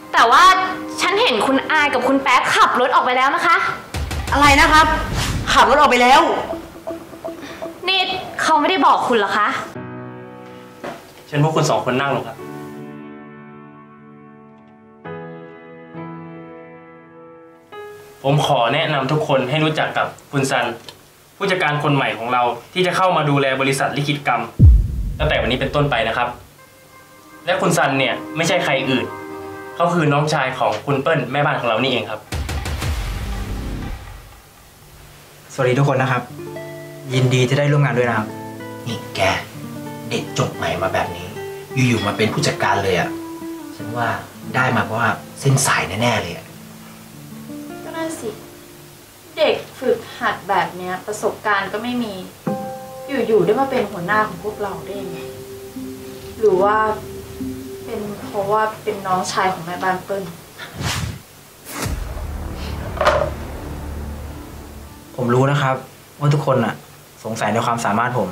แต่ว่าฉันเห็นคุณอายกับคุณแป๊กขับรถออกไปแล้วนะคะอะไรนะครับขับรถออกไปแล้วนี่เขาไม่ได้บอกคุณเหรอคะเชิญพวกคุณ2 คนนั่งลงครับผมขอแนะนำทุกคนให้รู้จักกับคุณซันผู้จัดการคนใหม่ของเราที่จะเข้ามาดูแลบริษัทลิขิตกรรมตั้งแต่วันนี้เป็นต้นไปนะครับและคุณซันเนี่ยไม่ใช่ใครอื่นเขาคือน้องชายของคุณเปิ้ลแม่บ้านของเรานี่เองครับสวัสดีทุกคนนะครับยินดีที่ได้ร่วมงานด้วยนะครับนี่แกเด็กจบใหม่มาแบบนี้อยู่ๆมาเป็นผู้จัดการเลยอ่ะฉันว่าได้มาเพราะว่าเส้นสายแน่ๆเลยก็น่าสิเด็กฝึกหัดแบบเนี้ยประสบการณ์ก็ไม่มีอยู่ๆได้มาเป็นหัวหน้าของพวกเราได้ยังไงหรือว่าเป็นเพราะว่าเป็นน้องชายของแม่บ้านเปิ้ลผมรู้นะครับว่าทุกคนน่ะสงสัยในความสามารถผม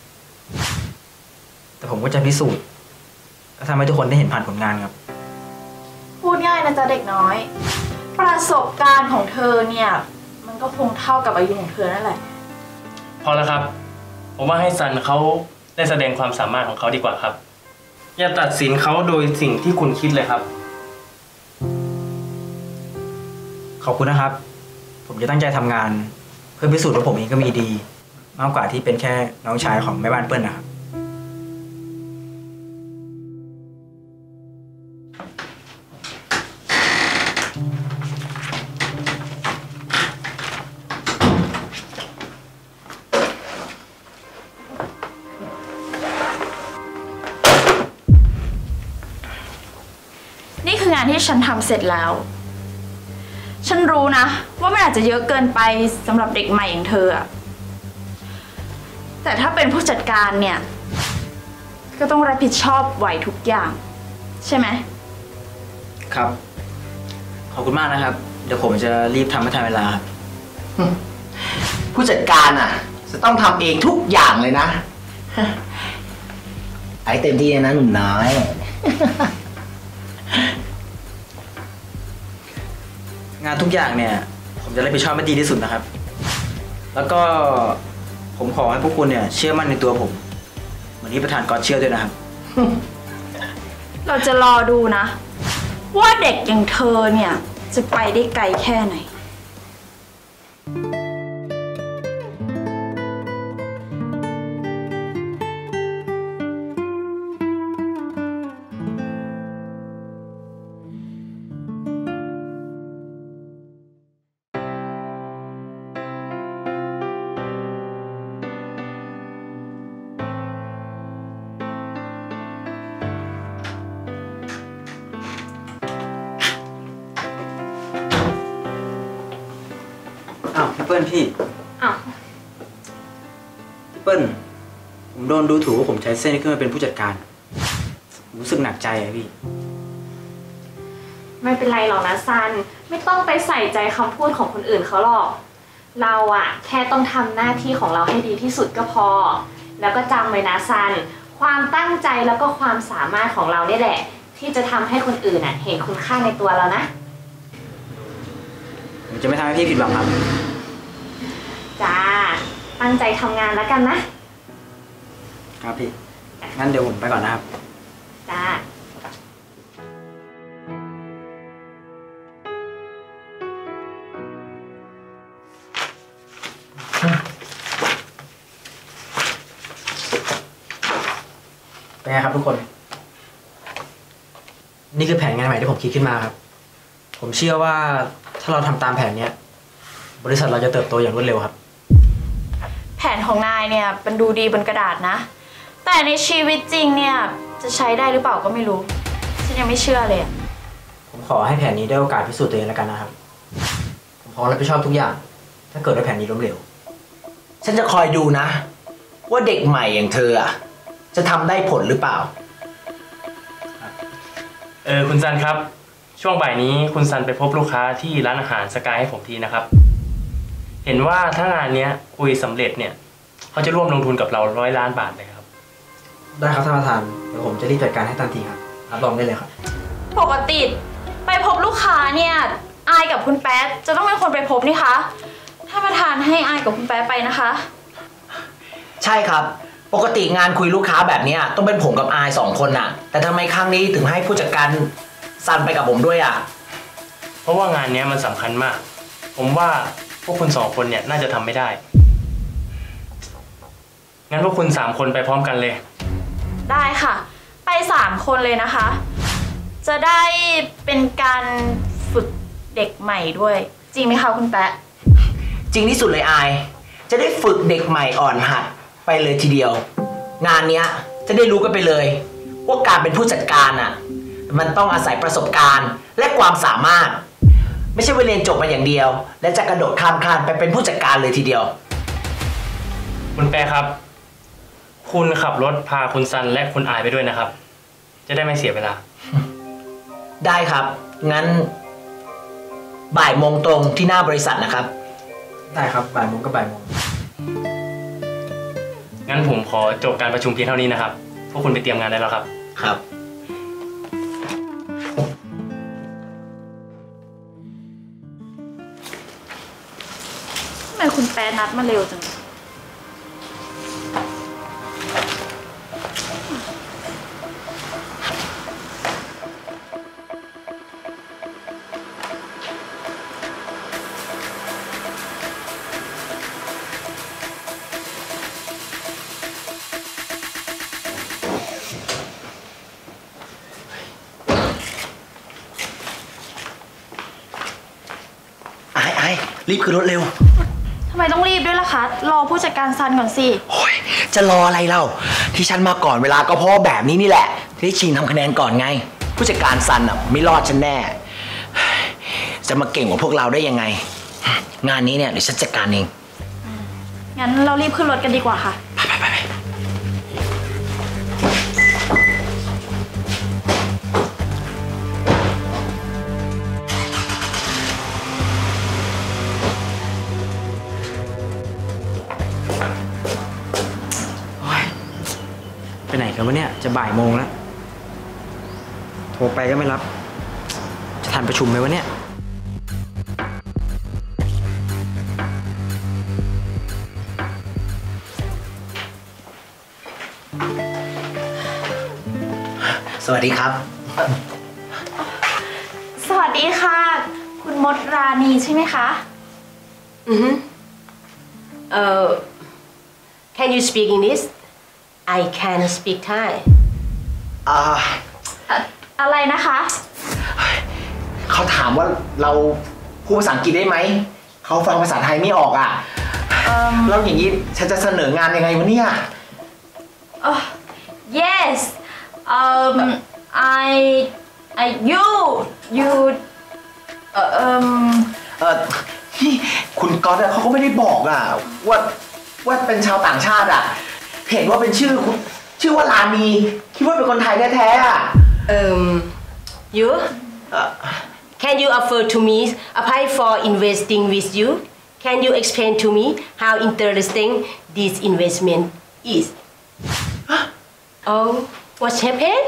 แต่ผมก็จะพิสูจน์และทำให้ทุกคนได้เห็นผ่านผลงานครับพูดง่ายนะจ๊ะเด็กน้อยประสบการณ์ของเธอเนี่ยมันก็คงเท่ากับอายุของเธอนั่นแหละพอแล้วครับผมว่าให้ซันเขาได้แสดงความสามารถของเขาดีกว่าครับอย่าตัดสินเขาโดยสิ่งที่คุณคิดเลยครับขอบคุณนะครับผมจะตั้งใจทำงานเพื่อพิสูจน์ว่าผมเองก็มีดีมากกว่าที่เป็นแค่น้องชายของแม่บ้านเปิ้ลนะครับนี่คืองานที่ฉันทำเสร็จแล้วฉันรู้นะว่ามันอาจจะเยอะเกินไปสำหรับเด็กใหม่อย่างเธออะแต่ถ้าเป็นผู้จัดการเนี่ยก็ต้องรับผิดชอบไหวทุกอย่างใช่ไหมครับขอบคุณมากนะครับเดี๋ยวผมจะรีบทำให้ทันเวลาครับผู้จัดการอ่ะจะต้องทำเองทุกอย่างเลยนะไอ้เต็มที่นะหนุ่มน้อยงานทุกอย่างเนี่ยผมจะรับผิดชอบให้ดีที่สุดนะครับแล้วก็ผมขอให้พวกคุณเนี่ยเชื่อมั่นในตัวผมเหมือนที่ประธานก๊อตเชื่อด้วยนะครับเราจะรอดูนะว่าเด็กอย่างเธอเนี่ยจะไปได้ไกลแค่ไหนพี่เปิ้ลพี่พี่เปิ้ลผมโดนดูถูกว่าผมใช้เส้นขึ้นมาเป็นผู้จัดการรู้สึกหนักใจอะพี่ไม่เป็นไรหรอกนะซันไม่ต้องไปใส่ใจคำพูดของคนอื่นเขาหรอกเราอะแค่ต้องทำหน้าที่ของเราให้ดีที่สุดก็พอแล้วก็จำไว้นะซันความตั้งใจแล้วก็ความสามารถของเราเนี่ยแหละที่จะทำให้คนอื่นเห็นคุณค่าในตัวเรานะผมจะไม่ทำให้พี่ผิดหวังครับจ้าตั้งใจทำงานแล้วกันนะครับพี่งั้นเดี๋ยวผมไปก่อนนะครับจ้าเป็นไงครับทุกคนนี่คือแผนงานใหม่ที่ผมคิดขึ้นมาครับผมเชื่อว่าถ้าเราทำตามแผนเนี้ยบริษัทเราจะเติบโตอย่างรวดเร็วครับแผนของนายเนี่ยมันดูดีบนกระดาษนะแต่ในชีวิตจริงเนี่ยจะใช้ได้หรือเปล่าก็ไม่รู้ฉันยังไม่เชื่อเลยผมขอให้แผนนี้ได้โอกาสพิสูจน์ตัวเองแล้วกันนะครับผมพร้อมรับผิดชอบทุกอย่างถ้าเกิดว่าแผนนี้ล้มเหลวฉันจะคอยดูนะว่าเด็กใหม่อย่างเธอจะทำได้ผลหรือเปล่าคุณซันครับช่วงบ่ายนี้คุณซันไปพบลูกค้าที่ร้านอาหารสกายให้ผมทีนะครับเห็นว่าถ้างานนี้คุยสำเร็จเนี่ยเขาจะร่วมลงทุนกับเรา100 ล้านบาทเลยครับได้ครับท่านประธานเดี๋ยวผมจะรีบจัดการให้ทันทีครับรับรองได้เลยครับปกติไปพบลูกค้าเนี่ยอายกับคุณแป๊ดจะต้องเป็นคนไปพบนี่คะท่านประธานให้อายกับคุณแป๊ดไปนะคะใช่ครับปกติงานคุยลูกค้าแบบนี้ต้องเป็นผมกับอาย2 คนน่ะแต่ทำไมครั้งนี้ถึงให้ผู้จัดการซันไปกับผมด้วยอ่ะเพราะว่างานนี้มันสำคัญมาก ผมว่าพวกคุณ2 คนเนี่ยน่าจะทำไม่ได้งั้นพวกคุณ3 คนไปพร้อมกันเลยได้ค่ะไป3 คนเลยนะคะจะได้เป็นการฝึกเด็กใหม่ด้วยจริงไหมคะคุณแป๊ะจริงที่สุดเลยอายจะได้ฝึกเด็กใหม่อ่อนหัดไปเลยทีเดียวงานเนี้ยจะได้รู้กันไปเลยว่าการเป็นผู้จัดการอ่ะมันต้องอาศัยประสบการณ์และความสามารถไม่ใช่ว่าเรียนจบมาอย่างเดียวและจะกระโดดข้ามคานไปเป็นผู้จัดการเลยทีเดียวคุณแปรครับคุณขับรถพาคุณซันและคุณอายไปด้วยนะครับจะได้ไม่เสียเวลาได้ครับงั้นบ่ายโมงตรงที่หน้าบริษัทนะครับได้ครับบ่ายโมงก็บ่ายโมงงั้นผมขอจบการประชุมเพียงเท่านี้นะครับพวกคุณไปเตรียมงานได้แล้วครับครับทำไมคุณแป๊ดนัดมาเร็วจังรีบขึ้นรถเร็วทำไมต้องรีบด้วยล่ะคะรอผู้จัดการซันก่อนสิโอ้ยจะรออะไรเล่าที่ฉันมาก่อนเวลาก็เพราะแบบนี้นี่แหละที่ชิงทำคะแนนก่อนไงผู้จัดการซันอ่ะไม่รอดฉันแน่จะมาเก่งกว่าพวกเราได้ยังไงงานนี้เนี่ยเดี๋ยวฉันจัดการเองงั้นเรารีบขึ้นรถกันดีกว่าค่ะไปไหนกันวะเนี่ยจะบ่ายโมงแล้วโทรไปก็ไม่รับจะทันประชุมไหมวะเนี่ยสวัสดีครับสวัสดีค่ะคุณมดราณีใช่ไหมคะ Can you speak English I can speak Thai อะไรนะคะเขาถามว่าเราพูดภาษาอังกฤษได้ไหมเขาฟังภาษาไทยไม่ออกอ่ะแล้วอย่างนี้ฉันจะเสนองานยังไงวะเนี่ย Yes you คุณก๊อตเขาก็ไม่ได้บอกอ่ะว่าเป็นชาวต่างชาติอ่ะเห็นว่าเป็นชื่อว่าลานีคิดว่าเป็นคนไทยแท้ๆอ่ะ you Can you offer to me apply for investing with you Can you explain to me how interesting this investment is Oh what happened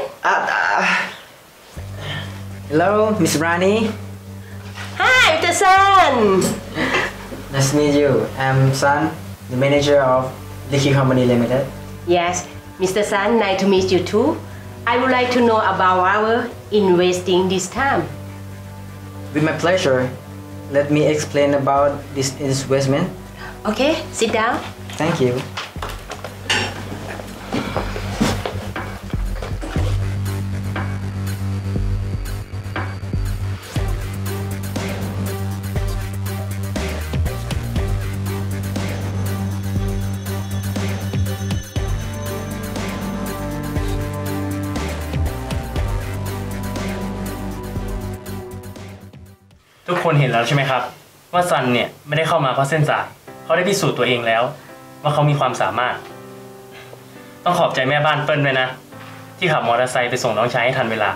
Hello Miss Rani Hi Mr. Sun Nice to meet you I'm Sun the manager of Licky Company Limited Yes, Mr. Sun, nice to meet you too. I would like to know about our investing this time. With my pleasure. Let me explain about this investment. Okay, sit down. Thank you. ทุกคนเห็นแล้วใช่ไหมครับว่าซันเนี่ยไม่ได้เข้ามาเพราะเส้นสายเขาได้พิสูจน์ตัวเองแล้วว่าเขามีความสามารถต้องขอบใจแม่บ้านเปิ้ลด้วยนะที่ขับมอเตอร์ไซค์ไปส่งน้องชายให้ทันเวลา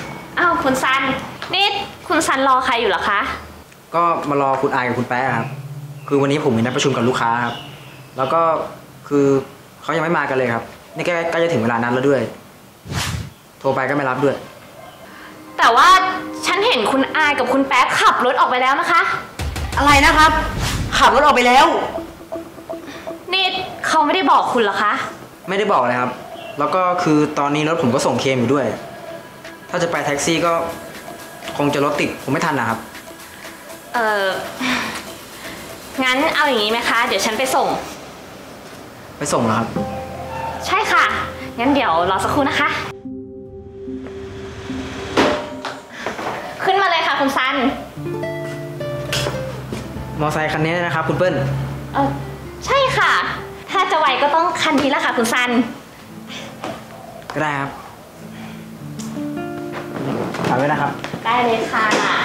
อ้าวคุณซันนี่คุณซันรอใครอยู่เหรอคะก็มารอคุณอายกับคุณแป๊ะครับคือวันนี้ผมมีนัดประชุมกับลูกค้าครับ แล้วก็คือเขายังไม่มากันเลยครับ นี่ใกล้จะถึงเวลานัดแล้วด้วย โทรไปก็ไม่รับด้วยแต่ว่าฉันเห็นคุณอายกับคุณแป๊กขับรถออกไปแล้วนะคะอะไรนะครับ ขับรถออกไปแล้วนี่เขาไม่ได้บอกคุณเหรอคะไม่ได้บอกเลยครับ แล้วก็คือตอนนี้รถผมก็ส่งเคมอยู่ด้วย ถ้าจะไปแท็กซี่ก็คงจะรถติดผมไม่ทันนะครับงั้นเอาอย่างนี้ไหมคะ เดี๋ยวฉันไปส่งไปส่งเหรอครับใช่ค่ะ งั้นเดี๋ยวรอสักครู่นะคะ ขึ้นมาเลยค่ะคุณซันมอไซค์คันนี้นะครับคุณเปิ้ลใช่ค่ะ ถ้าจะไวก็ต้องคันนี้แหละค่ะคุณซันก็ได้ครับฝากไว้นะครับได้เลยค่ะ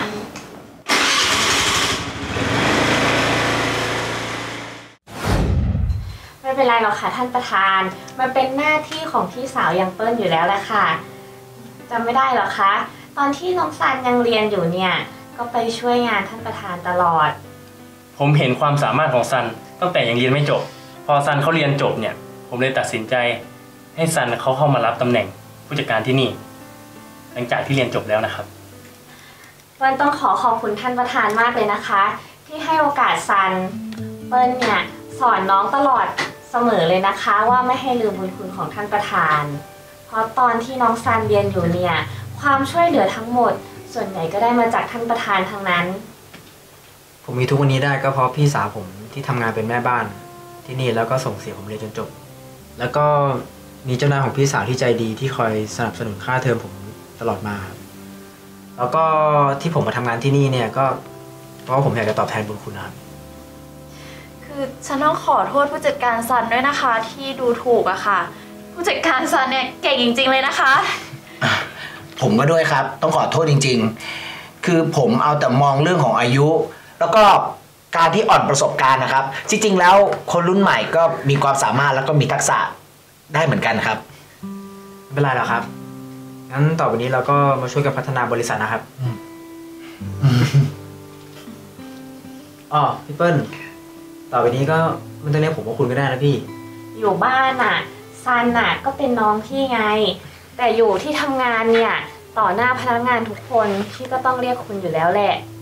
ไม่เป็นไรหรอกค่ะท่านประธาน มันเป็นหน้าที่ของพี่สาวยังเปิ้ลอยู่แล้วแหละค่ะจำไม่ได้หรอคะ ตอนที่น้องซันยังเรียนอยู่เนี่ย ก็ไปช่วยงานท่านประธานตลอดผมเห็นความสามารถของซันตั้งแต่ยังเรียนไม่จบ พอซันเขาเรียนจบเนี่ย ผมเลยตัดสินใจให้ซันเขาเข้ามารับตำแหน่งผู้จัดการที่นี่ หลังจากที่เรียนจบแล้วนะครับเปิ้ลต้องขอบคุณท่านประธานมากเลยนะคะ ที่ให้โอกาสซันเปิ้ลเนี่ยสอนน้องตลอดเสมอเลยนะคะ ว่าไม่ให้ลืมบุญคุณของท่านประธาน เพราะตอนที่น้องซันเรียนอยู่เนี่ยความช่วยเหลือทั้งหมด ส่วนใหญ่ก็ได้มาจากท่านประธานทั้งนั้นผมมีทุกวันนี้ได้ก็เพราะพี่สาวผมที่ทำงานเป็นแม่บ้านที่นี่แล้วก็ส่งเสียผมเรียนจนจบ แล้วก็มีเจ้านายของพี่สาวที่ใจดีที่คอยสนับสนุนค่าเทอมผมตลอดมา แล้วก็ที่ผมมาทำงานที่นี่เนี่ยก็เพราะว่าผมอยากจะตอบแทนบุญคุณนะครับคือฉันต้องขอโทษผู้จัดการซันด้วยนะคะ ที่ดูถูกอะค่ะ ผู้จัดการซันเนี่ยเก่งจริงๆเลยนะคะผมก็ด้วยครับ ต้องขอโทษจริงๆ คือผมเอาแต่มองเรื่องของอายุ แล้วก็การที่อ่อนประสบการณ์นะครับ จริงๆ แล้วคนรุ่นใหม่ก็มีความสามารถแล้วก็มีทักษะได้เหมือนกันครับไม่เป็นไรหรอกครับ งั้นต่อไปนี้เราก็มาช่วยกันพัฒนาบริษัทนะครับอ๋อพี่เปิ้ล ต่อไปนี้ก็ไม่ต้องเรียกผมว่าคุณก็ได้นะพี่อยู่บ้านน่ะซันน่ะก็เป็นน้องพี่ไง แต่อยู่ที่ทำงานเนี่ยต่อหน้าพนักงานทุกคนพี่ก็ต้องเรียกคุณอยู่แล้วแหละ